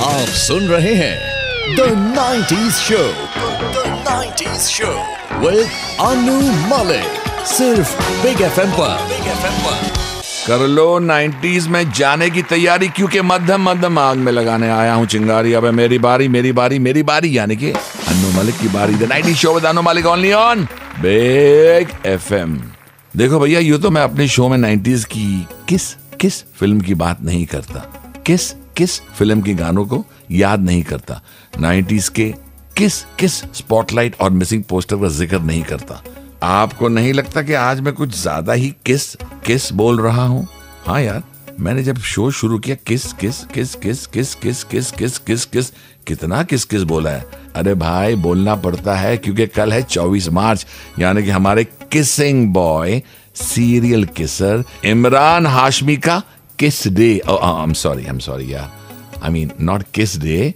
आप सुन रहे हैं the 90s show, the 90s show with Annu Malik, सिर्फ बिग एफएम पर। कर लो 90s में जाने की तैयारी, क्योंकि मध्यम मध्यम आग में लगाने आया हूँ चिंगारी। अब है मेरी बारी, मेरी बारी, मेरी बारी, यानी कि अन्नू मलिक की बारी। The 90s show with Annu Malik only on Big FM. देखो भैया, यूं तो मैं अपने शो में 90s की किस फिल्म की बात नहीं करता, किस फिल्म के गानों को याद नहीं करता, 90s के किस स्पॉटलाइट और मिसिंग पोस्टर का जिक्र नहीं करता। आपको नहीं लगता कि आज मैं कुछ ज्यादा ही किस बोल रहा हूं? हाँ यार, मैंने जब शो शुरू किया किस कितना किस बोला है। अरे भाई, बोलना पड़ता है क्योंकि कल है 24 मार्च, यानी कि हमारे kissing boy, serial kisser Emraan Hashmi का kiss day. I am sorry यार, I mean not kiss day,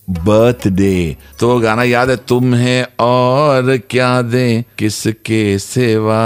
birthday. तो गाना याद है, तुम्हें और क्या दें किसके सेवा,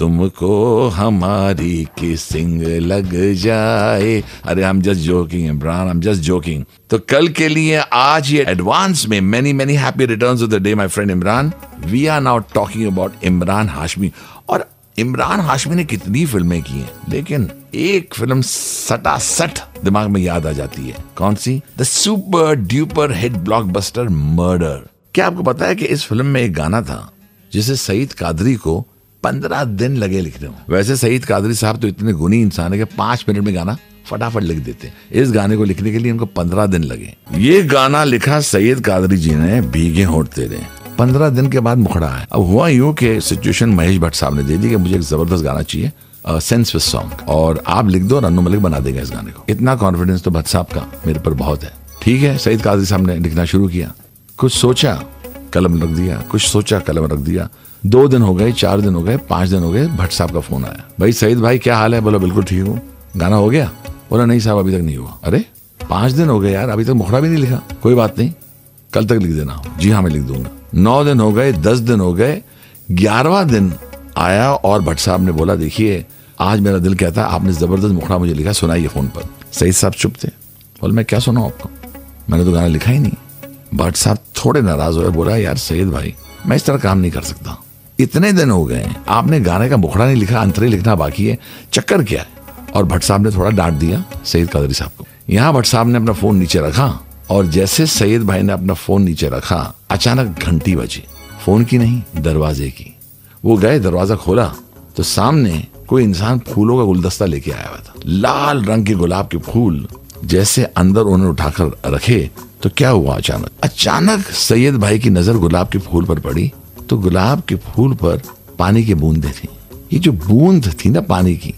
तुमको हमारी किसिंग लग जाए। अरे I am just joking Emraan, I am just joking. तो कल के लिए आज ये एडवांस में many happy returns of the day my friend Emraan. We are now talking about Emraan Hashmi. और इमरान हाशमी ने कितनी फिल्में की हैं, लेकिन एक फिल्म सटासट दिमाग में याद आ जाती है। कौन सी? The super duper hit blockbuster Murder. क्या आपको पता है कि इस फिल्म में एक गाना था जिसे सईद कादरी को 15 दिन लगे लिखने में। वैसे सईद कादरी साहब तो इतने गुणी इंसान है कि 5 मिनट में गाना फटाफट लिख देते। इस गाने को लिखने के लिए इनको 15 दिन लगे। ये गाना लिखा सईद कादरी जी ने भीगे होंठ तेरे। 15 दिन के बाद मुखड़ा है। अब हुआ यूं कि सिचुएशन महेश भट्ट साहब ने दे दी कि मुझे एक जबरदस्त गाना चाहिए, सेंसलेस सॉन्ग, और आप लिख दो और अन्नू मलिक बना देगा इस गाने को। इतना कॉन्फिडेंस तो भट्ट साहब का मेरे पर बहुत है। ठीक है, सईद कादरी साहब ने लिखना शुरू किया। कुछ सोचा, कलम रख दिया, कुछ सोचा, कलम रख दिया। 2 दिन हो गए, 4 दिन हो गए, 5 दिन हो गए, भट्ट साहब का फोन आया। भाई सईद भाई क्या हाल है? बोला बिल्कुल ठीक हूँ। गाना हो गया? बोला नहीं साहब, अभी तक नहीं हुआ। अरे 5 दिन हो गए यार, अभी तक मुखड़ा भी नहीं लिखा। कोई बात नहीं, कल तक लिख देना। जी हाँ, मैं लिख दूंगा। 9 दिन हो गए, 10 दिन हो गए, 11वां दिन आया और भट्ट साहब ने बोला देखिए आज मेरा दिल कहता है आपने जबरदस्त मुखड़ा मुझे लिखा, सुनाइए फोन पर। सईद साहब चुप थे। बोले मैं क्या सुनाऊं आपको, मैंने तो गाना लिखा ही नहीं। भट्ट साहब थोड़े नाराज हुए। बोला यार सईद भाई, मैं इस तरह काम नहीं कर सकता। इतने दिन हो गए, आपने गाने का मुखड़ा नहीं लिखा, अंतरे लिखना बाकी है, चक्कर क्या है? और भट्ट साहब ने थोड़ा डांट दिया सईद कादरी साहब को। यहाँ भट्ट साहब ने अपना फोन नीचे रखा और जैसे सईद भाई ने अपना फोन नीचे रखा, अचानक घंटी बजी। फोन की नहीं, दरवाजे की। वो गए, दरवाजा खोला तो सामने कोई इंसान फूलों का गुलदस्ता लेके आया हुआ था। लाल रंग के गुलाब के फूल जैसे अंदर उन्होंने उठाकर रखे। तो क्या हुआ, अचानक सैयद भाई की नजर गुलाब के फूल पर पड़ी तो गुलाब के फूल पर पानी की बूंदें थी। ये जो बूंद थी ना पानी की,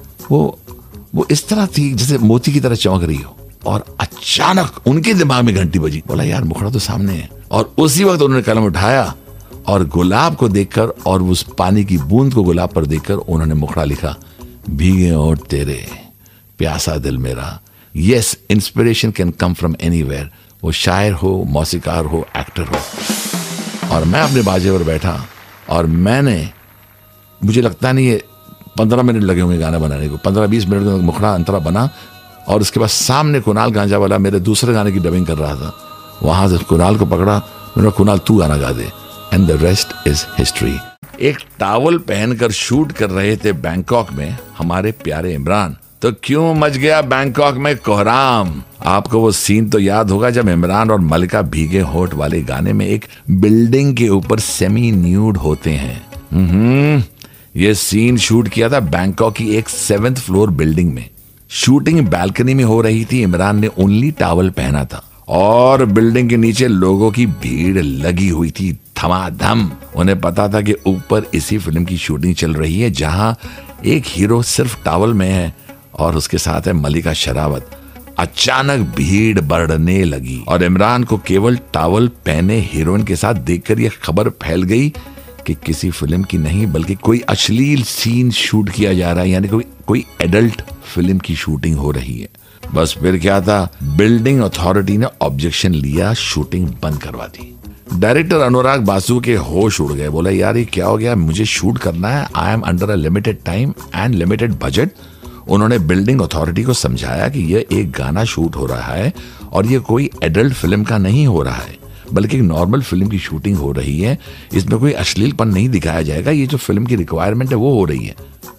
वो इस तरह थी जैसे मोती की तरह चमक रही हो। और अचानक उनके दिमाग में घंटी बजी। बोला यार मुखड़ा तो सामने है। और उसी वक्त उन्होंने कलम उठाया और गुलाब को देखकर और उस पानी की बूंद को गुलाब पर देखकर उन्होंने मुखड़ा लिखा, भीगे होंठ तेरे, प्यासा दिल मेरा। Yes, inspiration can come from anywhere. वो शायर हो, मौसीकार हो, एक्टर हो। और मैं अपने बाजे पर बैठा और मुझे लगता नहीं है 15 मिनट लगे होंगे गाना बनाने को। 15-20 मिनट में मुखड़ा अंतरा बना। और उसके बाद सामने कुणाल गांजा वाला मेरे दूसरे गाने की डबिंग कर रहा था। वहां से कुणाल को पकड़ा, मैंने कुणाल तू गाना गा दे, and the rest is history. एक टॉवल पहनकर शूट कर रहे थे बैंकॉक में हमारे प्यारे इमरान, तो क्यों मच गया बैंकॉक में कोहराम। आपको वो सीन तो याद होगा जब इमरान और मलिका भीगे होठ वाले गाने में एक बिल्डिंग के ऊपर सेमी न्यूड होते हैं। ये सीन शूट किया था बैंकॉक की एक 7th फ्लोर बिल्डिंग में। शूटिंग बालकनी में हो रही थी। इमरान ने ओनली टॉवल पहना था और बिल्डिंग के नीचे लोगों की भीड़ लगी हुई थी धमाधम। उन्हें पता था कि ऊपर इसी फिल्म की शूटिंग चल रही है जहां एक हीरो सिर्फ टॉवल में है और उसके साथ है मलिका शरावत। अचानक भीड़ बढ़ने लगी और इमरान को केवल टॉवल पहने हीरोइन के साथ देखकर यह खबर फैल गई कि किसी फिल्म की नहीं बल्कि कोई अश्लील सीन शूट किया जा रहा है, यानी कोई एडल्ट फिल्म की शूटिंग हो रही है। बस फिर क्या था, बिल्डिंग अथॉरिटी ने ऑब्जेक्शन लिया, शूटिंग बंद करवा दी। डायरेक्टर अनुराग बासु के होश उड़ गए। बोला यार ये क्या हो गया, मुझे शूट करना है, I am under a limited time and limited budget. उन्होंने बिल्डिंग अथॉरिटी को समझाया कि यह एक गाना शूट हो रहा है और ये कोई एडल्ट फिल्म का नहीं हो रहा है, बल्कि एक नॉर्मल फिल्म की शूटिंग हो रही है। इसमें कोई अश्लीलपन नहीं दिखाया जाएगा, ये जो फिल्म की रिक्वायरमेंट है वो हो रही है।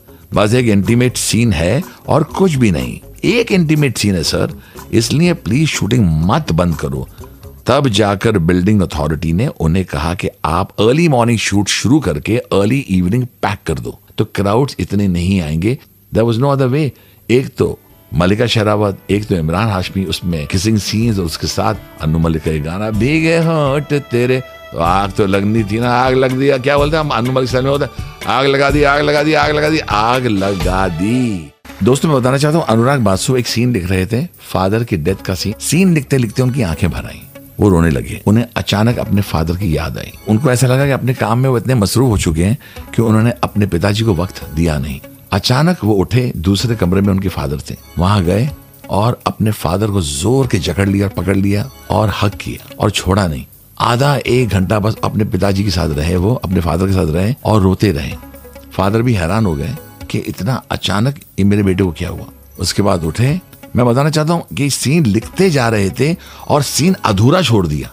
बस एक इंटीमेट सीन है और कुछ भी नहीं, एक इंटीमेट सीन है सर, इसलिए प्लीज शूटिंग मत बंद करो। तब जाकर बिल्डिंग अथॉरिटी ने उन्हें कहा कि आप अर्ली मॉर्निंग शूट शुरू करके अर्ली इवनिंग पैक कर दो, तो क्राउड्स इतने नहीं आएंगे। There was no other way. एक तो मलिका शेरावत, एक तो इमरान हाशमी, उसमें किसिंग सीन्स, और उसके साथ अन्नू मलिक का गाना भीगे होंठ तेरे, तो आग तो लगनी थी ना, आग लग दिया, क्या बोलते हैं हम अन्नू मलिक स्टाइल में होता है, आग लगा दी, आग लगा दी, आग लगा दी, आग लगा दी। दोस्तों मैं बताना चाहता हूँ, अनुराग बासु एक सीन लिख रहे थे, फादर की डेथ का सीन लिखते लिखते उनकी आंखें भर आई, वो रोने लगे। उन्हें अचानक अपने फादर की याद आई। उनको ऐसा लगा कि अपने काम में वो इतने मसरूफ हो चुके हैं कि उन्होंने अपने पिताजी को वक्त दिया नहीं। अचानक वो उठे, दूसरे कमरे में उनके फादर थे, वहां गए और अपने फादर को जोर के जकड़ लिया, पकड़ लिया और हक किया और छोड़ा नहीं। आधा एक घंटा बस अपने पिताजी के साथ रहे, वो अपने फादर के साथ रहे और रोते रहे। फादर भी हैरान हो गए कि इतना अचानक ये मेरे बेटे को क्या हुआ। उसके बाद उठे। मैं बताना चाहता हूं कि सीन लिखते जा रहे थे और सीन अधूरा छोड़ दिया,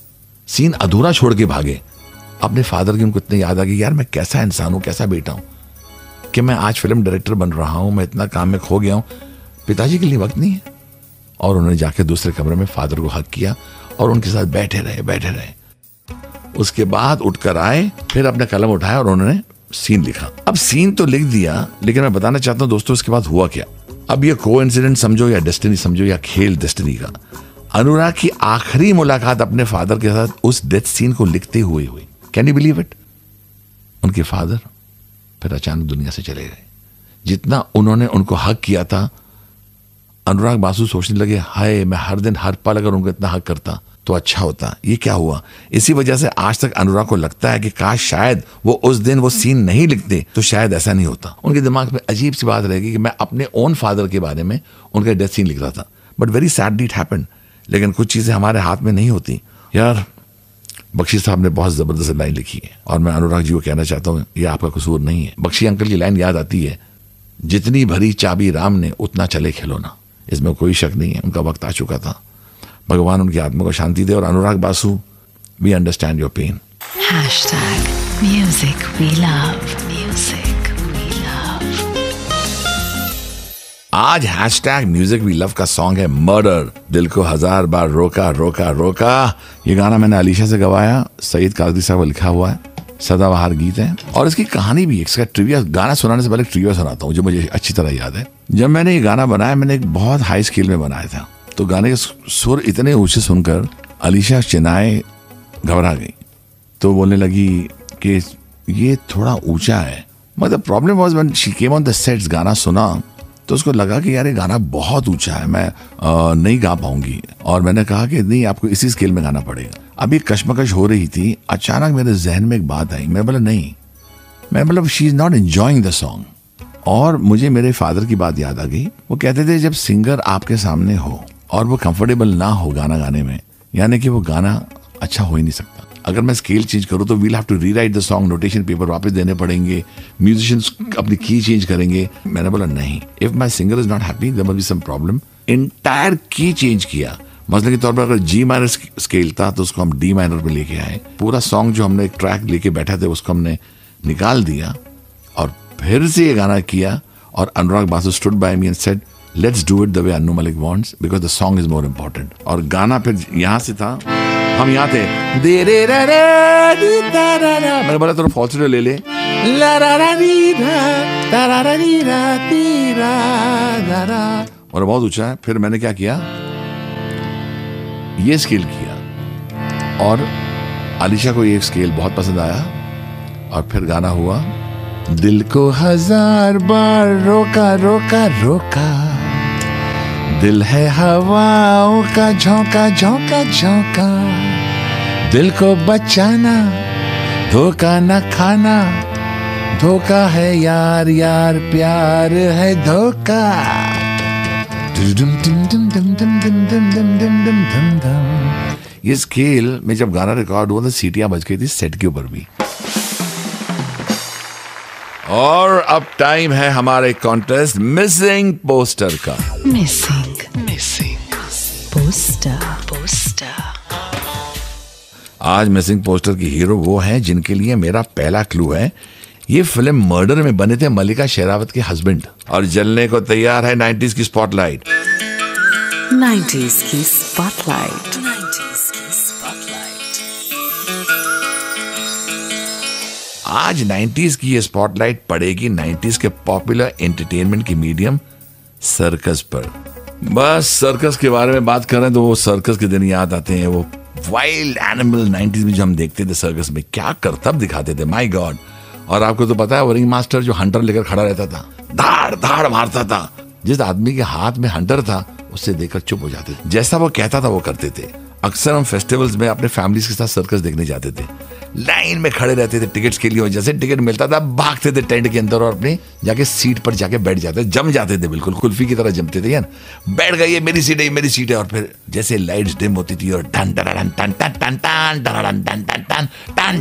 सीन अधूरा छोड़ के भागे। अपने फादर की उनको इतनी याद आ गई, यार मैं कैसा इंसान हूं, कैसा बेटा हूं कि मैं आज फिल्म डायरेक्टर बन रहा हूं, मैं इतना काम में खो गया हूं, पिताजी के लिए वक्त नहीं है। और उन्होंने जाके दूसरे कमरे में फादर को हक किया और उनके साथ बैठे रहे। उसके बाद उठकर आए, फिर अपना कलम उठाया और उन्होंने सीन लिखा। अब सीन तो लिख दिया, लेकिन मैं बताना चाहता हूं दोस्तों उसके बाद हुआ क्या। अब ये कोइंसिडेंस समझो या डेस्टिनी समझो या खेल डेस्टिनी का, अनुराग की आखिरी मुलाकात अपने फादर के साथ उस डेथ सीन को लिखते हुए हुई। Can you believe it? उनके फादर फिर अचानक दुनिया से चले गए। जितना उन्होंने उनको हक किया था, अनुराग बासु सोचने लगे, हाय मैं हर दिन हर पल अगर उनको इतना हक करता तो अच्छा होता। ये क्या हुआ? इसी वजह से आज तक अनुराग को लगता है कि काश शायद वो उस दिन वो सीन नहीं लिखते तो शायद ऐसा नहीं होता। उनके दिमाग में अजीब सी बात रहेगी कि मैं अपने ओन फादर के बारे में उनका डेथ सीन लिख रहा था, but very sadly it happened. लेकिन कुछ चीजें हमारे हाथ में नहीं होती। यार बख्शी साहब ने बहुत जबरदस्त लाइन लिखी है और मैं अनुराग जी को कहना चाहता हूँ, ये आपका कसूर नहीं है। बख्शी अंकल की लाइन याद आती है, जितनी भरी चाबी राम ने उतना चले खिलौना। इसमें कोई शक नहीं है, उनका वक्त आ चुका था। भगवान उनकी आत्मा को शांति दे। और Anurag Basu, we understand your pain. #Music we love. Music we love. आज #Music we love का सॉन्ग है मर्डर। दिल को 1000 बार रोका रोका रोका। ये गाना मैंने अलीशा से गवाया, सईद कादरी साहब का लिखा हुआ है, सदाबहार गीत है। और इसकी कहानी भी, इसका ट्रिविया, गाना सुनाने से पहले ट्रिविया सुनाता हूँ जो मुझे अच्छी तरह याद है। जब मैंने ये गाना बनाया, मैंने एक बहुत हाई स्केल में बनाया था, तो गाने के सुर इतने ऊंचे सुनकर अलीशा चिनाए घबरा गई। तो बोलने लगी कि ये थोड़ा ऊंचा है। मतलब problem was when she came on the sets, गाना सुना तो उसको लगा कि यार ये गाना बहुत ऊंचा है, मैं नहीं गा पाऊंगी। और मैंने कहा कि नहीं, आपको इसी स्केल में गाना पड़ेगा। अभी कश्मकश हो रही थी, अचानक मेरे जहन में एक बात आई। मैं बोला नहीं, मैं मतलब she is not enjoying the song. और मुझे मेरे फादर की बात याद आ गई। वो कहते थे जब सिंगर आपके सामने हो और वो कंफर्टेबल ना हो गाना गाने में, यानी कि वो गाना अच्छा हो ही नहीं सकता। अगर मैं स्केल चेंज करूँ तो we'll have to rewrite the song, notation paper वापस देने पड़ेंगे, म्यूजिशियंस अपनी की चेंज करेंगे। मैंने बोला नहीं, if my singer is not happy there must be some problem. Entire की चेंज किया। मसले के तौर पर अगर जी माइनर स्केल था तो उसको हम डी माइनर पे लेके आए। पूरा सॉन्ग जो हमने एक ट्रैक लेके बैठे थे उसको हमने निकाल दिया और फिर से ये गाना किया। और Anurag Basu stood by me and said let's do it the way Annu Malik wants because the song is more important. और गाना फिर यहाँ से था, हम यहाँ थे, मैंने बोला थोड़ा फॉल्सेटो ले ले, और बहुत ऊंचा है। फिर मैंने क्या किया, ये स्केल किया और अलीशा को ये स्केल बहुत पसंद आया। और फिर गाना हुआ, दिल को 1000 बार रोका रोका रोका, दिल है हवाओं का झोंका झोंका झोंका, दिल को बचाना धोखा न खाना, धोखा है यार यार प्यार है धोखा। ये स्केल में जब गाना रिकॉर्ड हुआ तो सीटियां बज गई थी सेट के ऊपर भी। और अब टाइम है हमारे कॉन्टेस्ट मिसिंग पोस्टर का। Missing poster. आज मिसिंग पोस्टर की हीरो वो हैं जिनके लिए मेरा पहला क्लू है, ये फिल्म मर्डर में बने थे मलिका शेरावत के हस्बैंड, और जलने को तैयार है 90s की स्पॉटलाइट। 90s की स्पॉटलाइट। आज 90s की ये स्पॉटलाइट पड़ेगी 90s के पॉपुलर एंटरटेनमेंट की मीडियम सर्कस पर। बस सर्कस के बारे में बात करें तो वो सर्कस के दिन याद आते हैं, वो वाइल्ड एनिमल 90s में जो हम देखते थे सर्कस में, क्या करतब दिखाते थे, माय गॉड। और आपको तो पता है वो रिंग मास्टर जो हंटर लेकर खड़ा रहता था, धाड़ धाड़ मारता था, जिस आदमी के हाथ में हंटर था उससे देखकर चुप हो जाते थे, जैसा वो कहता था वो करते थे। अक्सर हम फेस्टिवल्स में अपने फैमिलीज के साथ सर्कस देखने जाते थे, लाइन में खड़े रहते थे टिकट्स के लिए, और जैसे टिकट मिलता था भागते थे टेंट के अंदर और अपने जाके सीट पर जाके बैठ जाते, जम जाते थे, बिल्कुल कुल्फी की तरह जमते थे यार। बैठ गए, ये मेरी सीट है, ये मेरी सीट है। और फिर जैसे लाइट्स डिम होती थी और टन टन टन टन टन टन टन टन टन टन टन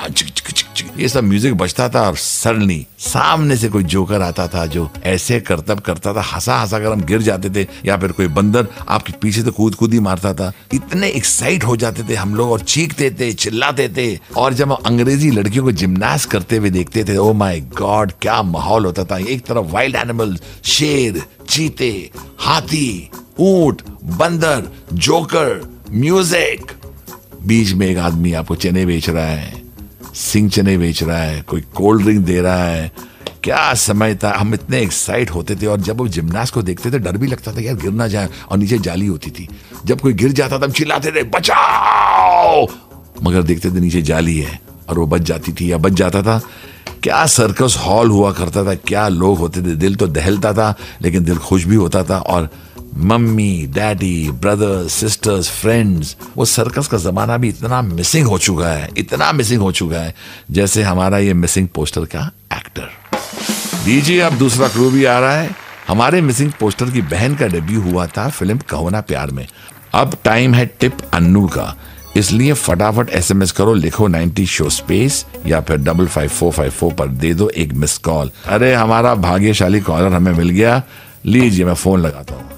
ये सब म्यूजिक बजता था, और सडनली सामने से कोई जोकर आता था जो ऐसे करतब करता था, हंसा हंसा कर हम गिर जाते थे, या फिर कोई बंदर आपके पीछे तो कूद कूद ही मारता था। इतने एक्साइट हो जाते थे हम लोग और चीखते थे, चिल्लाते थे। और जब हम अंग्रेजी लड़कियों को जिम्नास्ट करते हुए देखते थे, ओ माय गॉड क्या माहौल होता था। एक तरफ वाइल्ड एनिमल, शेर, चीते, हाथी, ऊंट, बंदर, जोकर, म्यूजिक, बीच में एक आदमी आपको चने बेच रहा है, सिंह चने बेच रहा है, कोई कोल्ड ड्रिंक दे रहा है। क्या समय था, हम इतने एक्साइट होते थे। और जब वो जिम्नास्ट को देखते थे डर भी लगता था यार गिर ना जाए, और नीचे जाली होती थी, जब कोई गिर जाता था हम चिल्लाते थे बचाओ, मगर देखते थे नीचे जाली है और वो बच जाती थी या बच जाता था। क्या सर्कस हॉल हुआ करता था, क्या लोग होते थे, दिल तो दहलता था लेकिन दिल खुश भी होता था। और mummy, daddy, brothers, sisters, friends, वो सर्कस का जमाना भी इतना मिसिंग हो चुका है, इतना मिसिंग हो चुका है, जैसे हमारा ये मिसिंग पोस्टर का एक्टर। दीजिए अब दूसरा क्लू भी आ रहा है। हमारे मिसिंग पोस्टर की बहन का डेब्यू हुआ था फिल्म कहो ना प्यार में। अब टाइम है टिप अन्नू का, इसलिए फटाफट SMS करो, लिखो 90 शो स्पेस या फिर 55454 पर दे दो एक मिस कॉल। अरे हमारा भाग्यशाली कॉलर हमें मिल गया, लीजिए मैं फोन लगाता हूँ।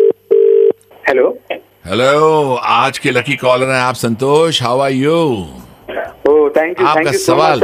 हेलो हेलो, आज के लकी कॉलर हैं आप Santosh, how are you? Oh thank you. आपका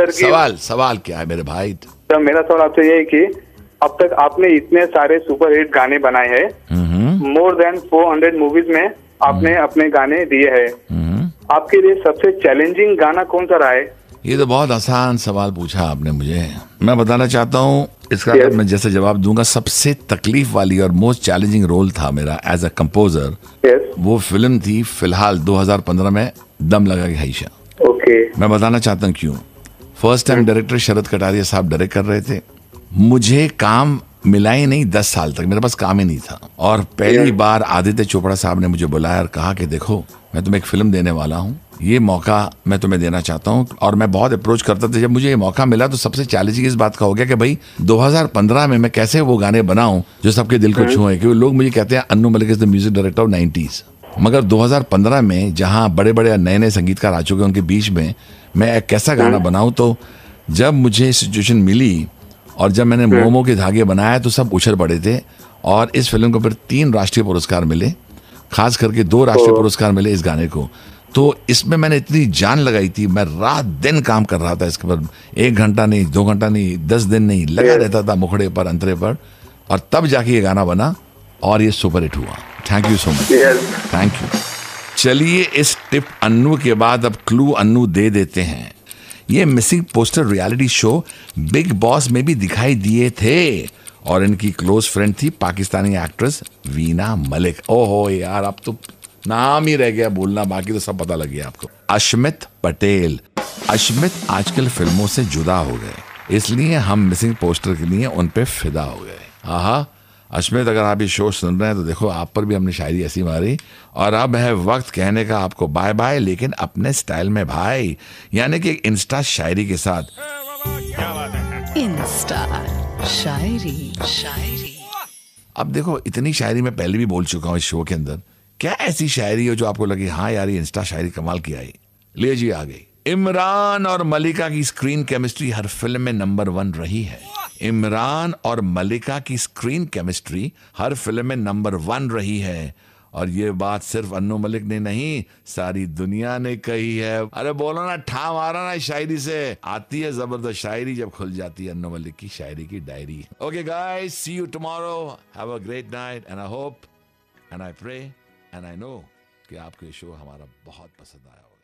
सवाल क्या है मेरे भाई? सर मेरा सवाल आपसे ये है कि अब तक आपने इतने सारे सुपर हिट गाने बनाए हैं, मोर देन 400 मूवीज में आपने अपने गाने दिए हैं, आपके लिए सबसे चैलेंजिंग गाना कौन सा रहा है? ये तो बहुत आसान सवाल पूछा आपने मुझे। मैं बताना चाहता हूँ इसका मैं जैसे जवाब दूंगा, सबसे तकलीफ वाली और मोस्ट चैलेंजिंग रोल था मेरा एज अ कंपोजर। वो फिल्म थी फिलहाल 2015 में दम लगा के हईशा। मैं बताना चाहता हूँ क्यों। First time director Sharad Kataria साहब डायरेक्ट कर रहे थे, मुझे काम मिला ही नहीं 10 साल तक, मेरे पास काम ही नहीं था। और पहली बार आदित्य चोपड़ा साहब ने मुझे बुलाया और कहा कि देखो मैं तुम्हें एक फिल्म देने वाला हूँ, ये मौका मैं तुम्हें देना चाहता हूँ। और मैं बहुत अप्रोच करता था, जब मुझे ये मौका मिला तो सबसे चैलेंजिंग इस बात का हो गया कि भाई 2015 में मैं कैसे वो गाने बनाऊं जो सबके दिल को छुए, क्योंकि लोग मुझे कहते हैं Annu Malik is the music director of 90s। मगर 2015 में जहाँ बड़े बड़े नए नए संगीतकार आ चुके हैं उनके बीच में मैं एक कैसा गाना बनाऊं, तो जब मुझे सिचुएशन मिली और जब मैंने मोमो के धागे बनाया तो सब उछल पड़े थे। और इस फिल्म को फिर 3 राष्ट्रीय पुरस्कार मिले, खास करके 2 राष्ट्रीय पुरस्कार मिले इस गाने को। तो इसमें मैंने इतनी जान लगाई थी, मैं रात दिन काम कर रहा था इसके पर, 1 घंटा नहीं, 2 घंटा नहीं, 10 दिन नहीं, लगा रहता था मुखड़े पर, अंतरे पर, और तब जाके ये गाना बना और ये सुपर हिट हुआ। Thank you so much, thank you. चलिए इस टिप अन्नू के बाद अब क्लू अन्नू दे देते हैं। ये missing poster reality show Bigg Boss में भी दिखाई दिए थे, और इनकी क्लोज फ्रेंड थी पाकिस्तानी एक्ट्रेस वीना मलिक। ओहो यार, अब तो नाम ही रह गया बोलना, बाकी तो सब पता लग गया आपको। अश्मित पटेल। अश्मित आजकल फिल्मों से जुदा हो गए, इसलिए हम मिसिंग पोस्टर के लिए उन पे फिदा हो गए। आहा अश्मित, अगर आप ये शो सुन रहे हैं तो देखो आप पर भी हमने शायरी ऐसी मारी। और अब है वक्त कहने का आपको बाय बाय, लेकिन अपने स्टाइल में भाई, यानी कि एक इंस्टा शायरी के साथ। इंस्टा शायरी। अब देखो इतनी शायरी मैं पहले भी बोल चुका हूँ इस शो के अंदर, क्या ऐसी शायरी हो जो आपको लगे हाँ यार ये इंस्टा शायरी कमाल की आई? लीजिए आ गई इमरान और मलिका की स्क्रीन केमिस्ट्री हर फिल्म में नंबर 1 रही है। इमरान और मलिका की स्क्रीन केमिस्ट्री हर फिल्म में नंबर 1 रही है। और ये बात सिर्फ अन्नू मलिक ने नहीं, सारी दुनिया ने कही है। अरे बोलो ना, ठा मारा ना शायरी से। आती है जबरदस्त शायरी जब खुल जाती है अन्नू मलिक की शायरी की diary. Okay guys, see you tomorrow, have a great night and I hope and I pray and I know कि आपको ये शो हमारा बहुत पसंद आया होगा।